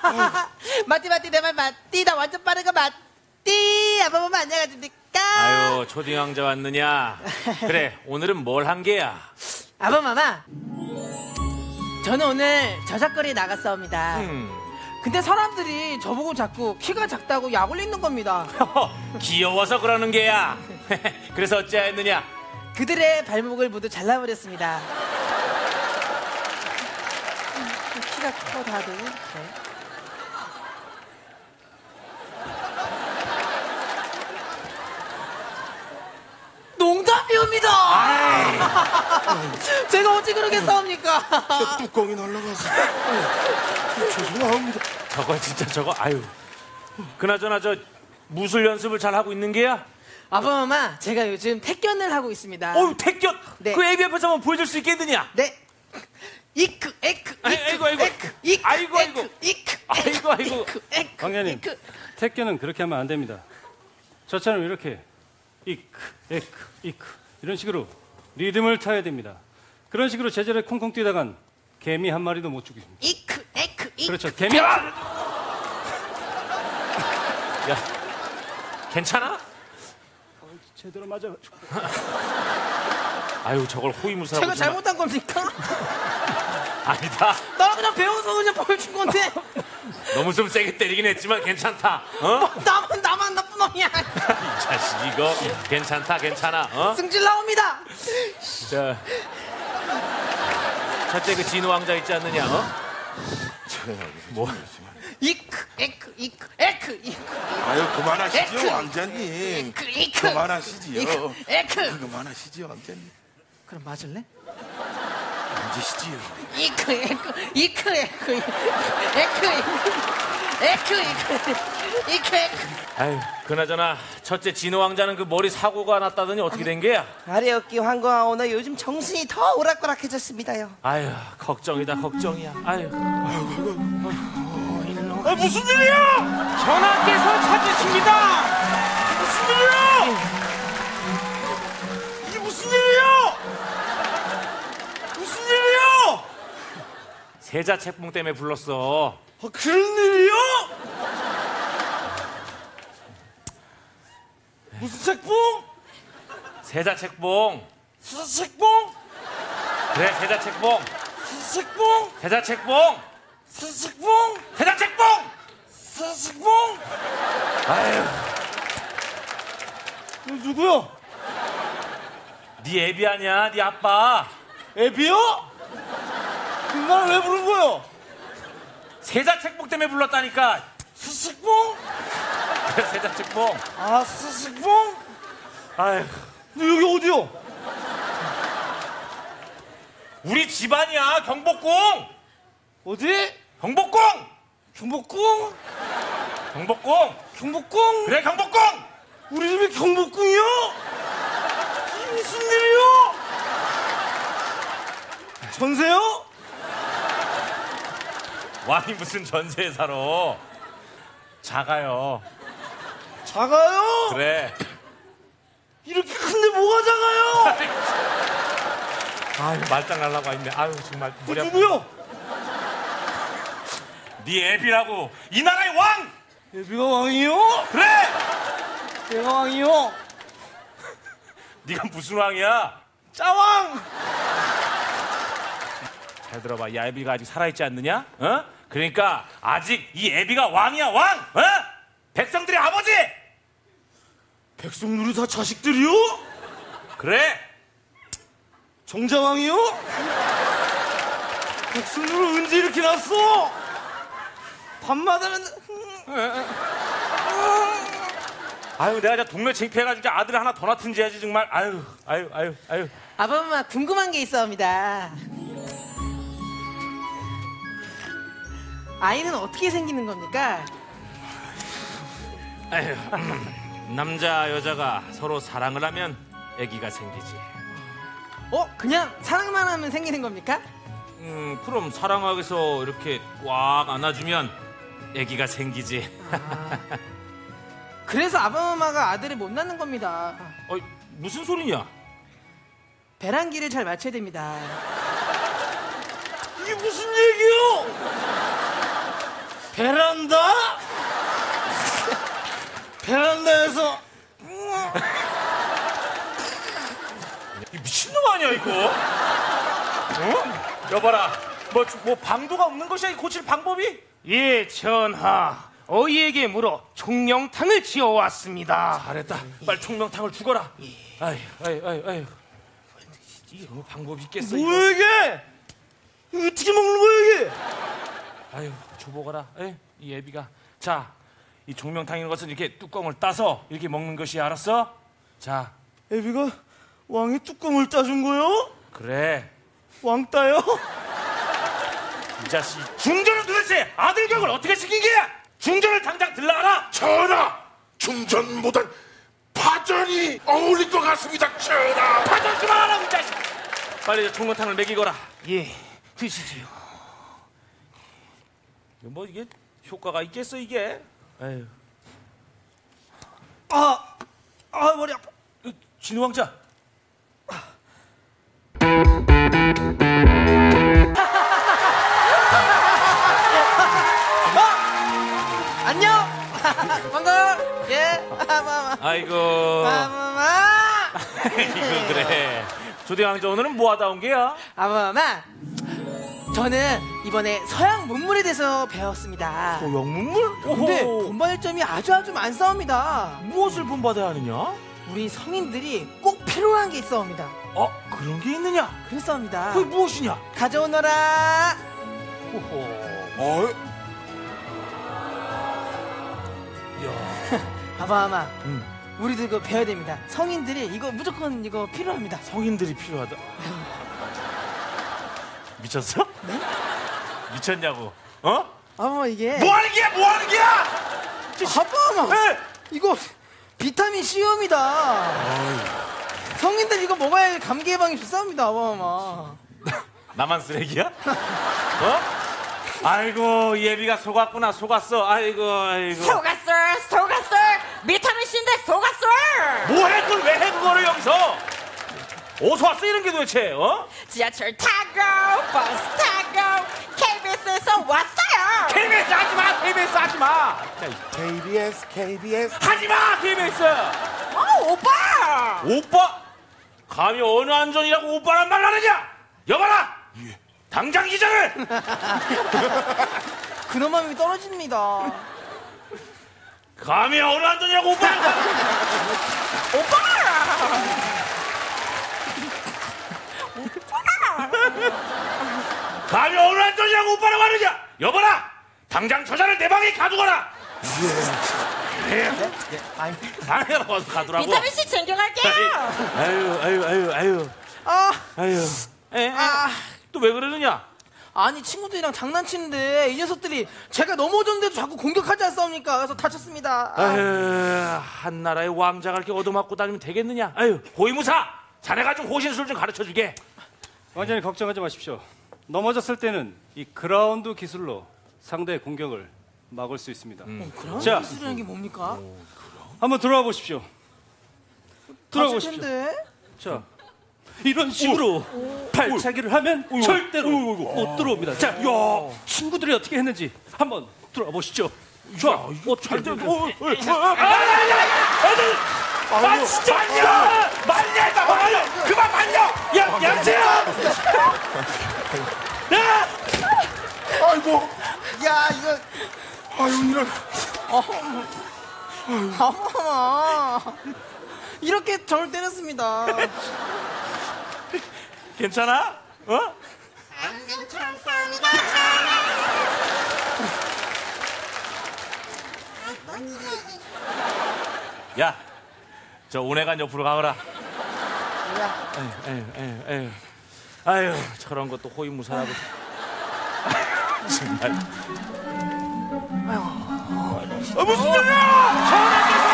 맞디 내 말 맞디. 나 완전 빠른 거 맞디. 아빠만 안녕하십니까? 아유, 초딩 왕자 왔느냐? 그래, 오늘은 뭘 한 게야? 아빠마마, 저는 오늘 저작거리에 나갔사옵니다. 근데 사람들이 저보고 자꾸 키가 작다고 약 올리는 겁니다. 귀여워서 그러는 게야. 그래서 어찌하였느냐? 그들의 발목을 모두 잘라버렸습니다. 키가 커 다들. 네. 농담이옵니다. 제가 어찌 그러겠사옵니까? 뚜껑이 날라가서 죄송합니다. 저거 진짜 저거 아유. 그나저나 저 무술 연습을 잘 하고 있는 게야? 아빠마마, 제가 요즘 태견을 하고 있습니다. 태견. 네. 그 애비 앞에서 한번 보여줄 수 있겠느냐? 네. 이크 에크 아이고. 광자님, 태견은 그렇게 하면 안 됩니다. 저처럼 이렇게 이크 에크 이크 이런 식으로 리듬을 타야 됩니다. 그런 식으로 제자리에 콩콩 뛰다간 개미 한 마리도 못 죽입니다. 이크 에크 이크. 그렇죠. 개미. 야, 괜찮아? 제대로 맞아가지고. 아유, 저걸 호위무사라고. 제가 잘못한 겁니까? 아니다. 나 그냥 배워서 그냥 보여준 건데. 너무 좀 세게 때리긴 했지만 괜찮다. 나만 나쁜 놈이야. 이 자식 이거 괜찮아. 승질 나옵니다. 자, 첫째 그 진호 왕자 있지 않느냐? 뭐? 이크 에크 이크 에크 이크. 아유 그만하시죠 에크. 왕자님. 이크. 그만하시지요. 에크. 그만하시죠 왕자님. 그럼 맞을래? 앉으시지요. 이크 에크. 아유, 그나저나 첫째 진호 왕자는 그 머리 사고가 났다더니 어떻게 된 게야? 아래어깨 황공하오나 요즘 정신이 더 오락가락해졌습니다요. 아유, 걱정이다 걱정이야. 아유. 무슨 일이야? 전하께서 찾으십니다. 무슨 일이야? 이게 무슨 일이야? 무슨 일이야? 세자 책봉 때문에 불렀어. 그런 일이야? 무슨 책봉? 세자 책봉. 책봉? 그래, 세자 책봉. 책봉? 세자 책봉. 책봉? 세자 책봉. 책봉? 아유, 누구야? 네 애비 아니야, 네 아빠. 애비야? 날 왜 부른 거야? 세자 책봉 때문에 불렀다니까. 책봉? 그래, 세자 책봉. 아, 책봉? 아유, 너 여기 어디야? 우리 집안이야, 경복궁. 어디? 경복궁. 경복궁? 경복궁. 경복궁? 그래, 경복궁. 우리 집이 경복궁이야? 이게 무슨 일이야? 전세요? 왕이 무슨 전세에 살아. 작아요. 작아요? 그래. 이렇게 큰데 뭐가 작아요? 아유, 말짱 날라고 했네. 아유, 정말 머리 아파. 누구요? 네 애비라고. 이 나라의 왕. 애비가 왕이요? 그래. 내가 왕이요? 네가 무슨 왕이야? 짜왕! 잘 들어봐. 이 애비가 아직 살아있지 않느냐? 그러니까 아직 이 애비가 왕이야, 왕. 백성들의 아버지. 백성들이 다 자식들이요? 그래. 정자왕이요? 백성들은 언제 이렇게 났어? 밤마다는 아유, 내가 진짜 동네 창피해가지고 아들 하나 더 낳든지 해야지 정말. 아유. 아빠마, 궁금한 게 있어옵니다. 아이는 어떻게 생기는 겁니까? 아유, 남자 여자가 서로 사랑을 하면 아기가 생기지. 그냥 사랑만 하면 생기는 겁니까? 그럼 사랑하게서 이렇게 꽉 안아주면 아기가 생기지. 그래서 아빠마마가 아들을 못 낳는 겁니다. 무슨 소리냐? 배란기를 잘 맞춰야 됩니다. 이게 무슨 얘기요? 베란다? 베란다에서 이 미친놈 아니야 이거? 어? 여봐라, 뭐 방도가 없는 것이야 이 고칠 방법이? 예, 전하. 어이에게 물어 총명탕을 지어왔습니다. 잘했다. 빨리 총명탕을 죽어라. 아유. 이게 뭐 방법이 있겠어 이거? 뭐야 이게? 이거 어떻게 먹는 거야 이게? 아유, 줘보거라. 이 애비가. 자, 이 총명탕이라는 것은 이렇게 뚜껑을 따서 이렇게 먹는 것이, 알았어? 자, 애비가 왕의 뚜껑을 따준 거요? 그래. 왕따요? 이 자식. 중전은 도대체 아들 교육을 어떻게 시킨 게야? 중전을 당장 들러라. 전하, 중전보단 파전이 어울릴 것 같습니다. 전하. 파전 그만하라 이 자식. 빨리 총명탕을 먹이거라. 예, 드시지요. 뭐 이게 효과가 있겠어 이게? 아유. 머리 아파. 진우 왕자. 안녕. 반가워. 예. 아이고. 이거 그래. 조대 왕자 오늘은 뭐 하다 온 게야? 아마마. 저는 이번에 서양 문물에 대해서 배웠습니다. 영문물? 근데 본받을 점이 아주 많사옵니다. 무엇을 본받아야 하느냐? 우리 성인들이 꼭 필요한 게 있어옵니다. 그런 게 있느냐? 그렇사옵니다. 그게 무엇이냐? 가져오너라. 어? 아마마. 우리도 이거 배워야 됩니다. 성인들이 이거 무조건 이거 필요합니다. 성인들이 필요하다. 미쳤어? 네? 미쳤냐고? 어? 아마 이게 뭐 하는 게야? 아빠마 에! 이거 비타민 C입니다. 성인들 이거 먹어야 감기 예방이 좋습니다. 아빠마. 나만 쓰레기야? 어? 아이고, 예비가 속았구나. 속았어. 아이고. 속았어 비타민 C인데 속았어. 뭐해? 그걸 왜 해 그거를 여기서? 어디서 왔어 이런 게 도대체? 어? 지하철 타고 버스 타고 KBS에서 왔어요. KBS 하지마. KBS 하지마. KBS. 하지마. KBS. 오빠. 오빠? 감히 어느 안전이라고 오빠란 말 하느냐? 여봐라. 당장 기장을. 근엄함이 떨어집니다. 감히 어느 안전이라고 오빠란 말. 감히 어느 안전이라고 오빠라고 하느냐? 여봐라. 당장 저자를 내 방에 가두거라. 방에 가두라고. 비타민 C 챙겨갈게요. 아유. 또 왜 그러느냐? 아니 친구들이랑 장난치는데 이 녀석들이 제가 넘어졌는데도 자꾸 공격하지 않습니까? 그래서 다쳤습니다. 아유, 한 나라의 왕자가 이렇게 얻어맞고 다니면 되겠느냐? 아유, 호위무사! 자네가 좀 호신술 좀 가르쳐주게. 왕자님 걱정하지 마십시오. 넘어졌을 때는 이 그라운드 기술로 상대의 공격을 막을 수 있습니다. 그런 자. 기술이라는 게 뭡니까? 한번 들어와 보십시오. 들어와 다칠 보십시오. 텐데. 자, 이런 식으로 발차기를 하면 절대로 못 들어옵니다. 자, 친구들이 어떻게 했는지 한번 들어와 보시죠. 자, 어떻게 했는지. 진짜 말려! 그만 말려! 야, 양세야! 아이고. 야 이거 아유 이런. 아마 이렇게 저를 때렸습니다. 괜찮아? 어? 안 괜찮습니다. 야, 저 운해관 옆으로 가거라. 아유, 저런 것도 호위무사라고. 정말. 무슨 일이야? 전하께서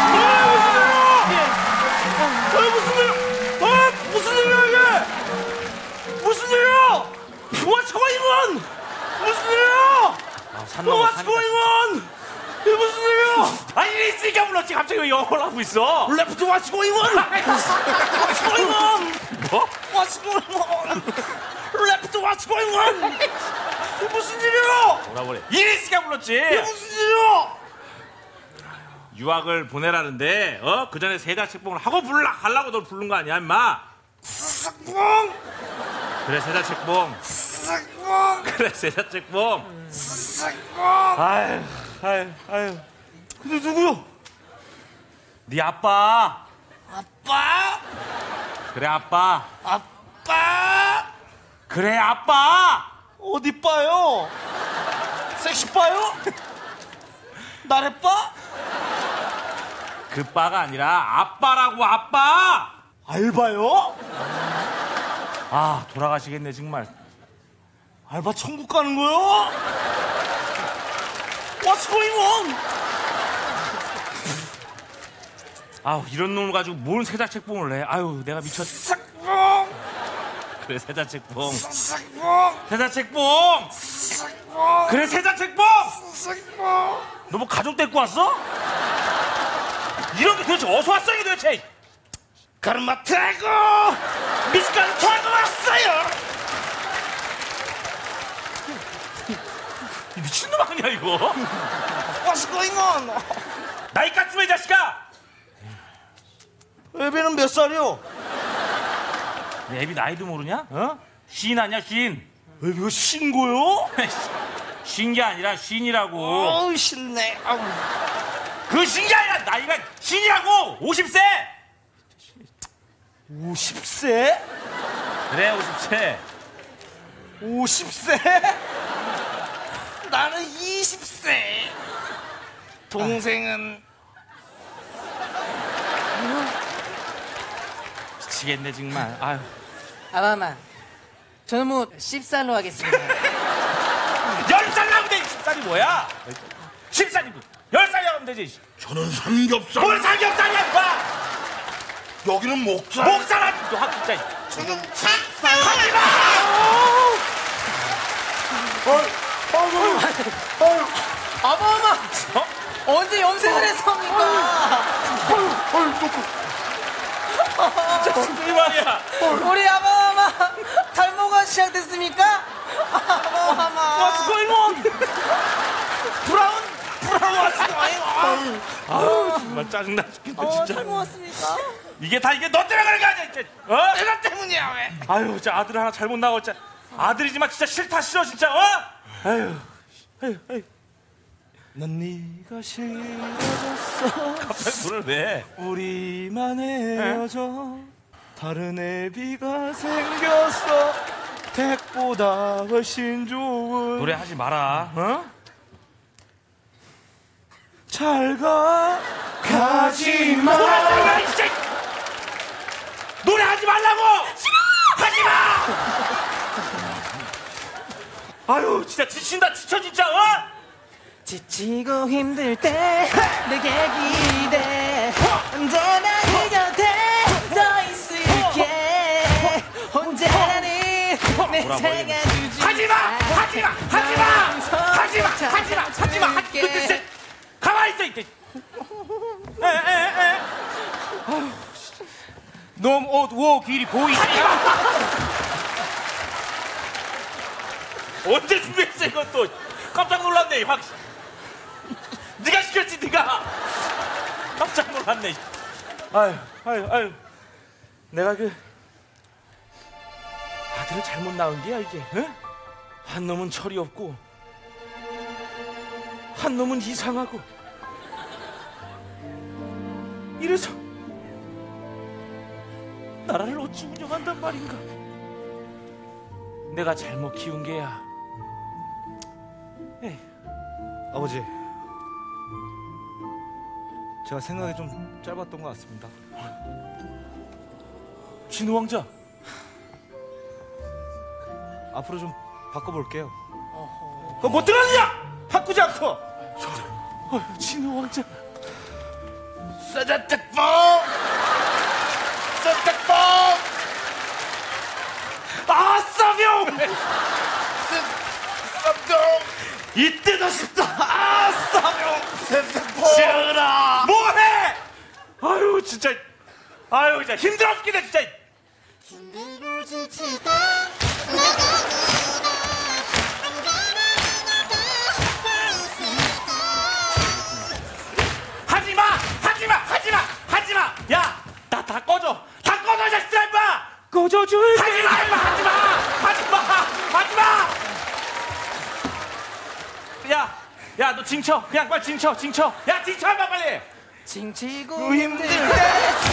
무슨 일이야? 무슨 일이야 이게? 무슨 일이야? What's going on? 무슨 일이야? What's going on? 이게 무슨 일이야? 아, 일이 있으니까 불렀지. 갑자기 왜 영어를 하고 있어? Left what's going on? What's going on? 뭐? What's going on? Left what's going on? 무슨 일이야? 뭐라 그래? 이리씨가 불렀지. 무슨 일이야? 유학을 보내라는데 그 전에 세자책봉을 하고 가려고 널 부른 거 아니야 임마? 세자책봉. 그래 세자책봉. 세자책봉. 그래 세자책봉. 세자책봉. 아유. 근데 누구요? 네 아빠. 아빠. 그래 아빠. 아빠. 그래 아빠. 어디 빠요? 섹시 빠요? 나래 빠? 그 빠가 아니라 아빠라고 아빠. 알바요? 아 돌아가시겠네 정말. 알바 천국 가는 거요? What's going on? 아우 이런 놈을 가지고 뭔 세자책봉을 해. 아유 내가 미쳤. 세자책봉. 그래 세자책봉. 세자책봉. 세자책봉. 세자책봉. 그래 세자책봉. 세자책봉. 너 뭐 가족 데리고 왔어? 이런 게 도대체 어디서 왔어 이게 도대체? 가르마 타고 미숫가루 타고 왔어요. 이 미친놈 아니야 이거? What's going on? 나이 깎으면 이 자식아. 애비는 몇 살이요? 내 애비 나이도 모르냐? 쉰 아니야 쉰. 애비가 신고요? 쉰 게 아니라 쉰이라고. 어우 신내. 그 쉰 게 아니라 나이가 쉰이라고. 50세. 50세? 그래 50세. 50세? 나는 20세. 동생은 미치겠네 정말. 아유. 아바마, 저는 뭐 10살로 하겠습니다. 10살 나면 되지. 10살이 뭐야? 10살이고 10살이 하면 되지. 저는 삼겹살. 뭘 삼겹살이야 임마. 여기는 목살. 목살하지 너 학습자. 저는 착살. 하지마. 아바마, 언제 염색을 했습니까? 이 말이야. 우리 아바마 탈모가 시작됐습니까? 아바마. What's going on? 브라운 what's going on? 아우 정말 짜증나 죽겠네 진짜. 탈모 왔습니까? 이게 다 이게 너 때문에 그런 거 아니야 진짜. 내가 때문이야 왜? 아유 진짜 아들 하나 잘못 나고 진짜. 아들이지만 진짜 싫다 싫어 진짜. 아유. 난 네가 싫어졌어. 갑자기 손을 왜? 우리만 헤어져. 다른 애비가 생겼어. 댁보다 훨씬 좋은. 노래하지 마라. 잘 가. 가지마. 노래 진짜. 노래하지 말라고. 싫어. 하지 마. 아유 진짜 지친다 지쳐 진짜. 지치고 힘들 때 내게 기대. 언제나 네 곁에 서 있을게. 언제나는 내 살아주지. 하지마. 너 진짜 가만히 있어 이때. 놈 옷 워 길이 보이지? 언제 준비했어 이것도. 깜짝 놀랐네 확. 네가 시켰지 네가. 깜짝 놀랐네. 아유. 내가 그 아들을 잘못 낳은 게야 이게. 응? 한 놈은 철이 없고 한 놈은 이상하고. 이래서 나라를 어찌 운영한단 말인가. 내가 잘못 키운 게야. 에이. 아버지, 제가 생각이 좀 짧았던 것 같습니다. 진우 왕자. 앞으로 좀 바꿔볼게요. 그거 못 들었냐? 바꾸지 않고. 진우 왕자. 세자책봉. 세자책봉. 아싸병. 쌈정. 이때다 싶다. 아싸병. 세자책봉. 지어라. 뭐해? 아유 진짜. 아유 진짜 힘들어 죽겠네 진짜. 힘들고 지치다 나가 언제나 야, 너 징쳐. 그냥 빨리 징쳐. 야, 징쳐 한번 빨리. 징치고 힘들 때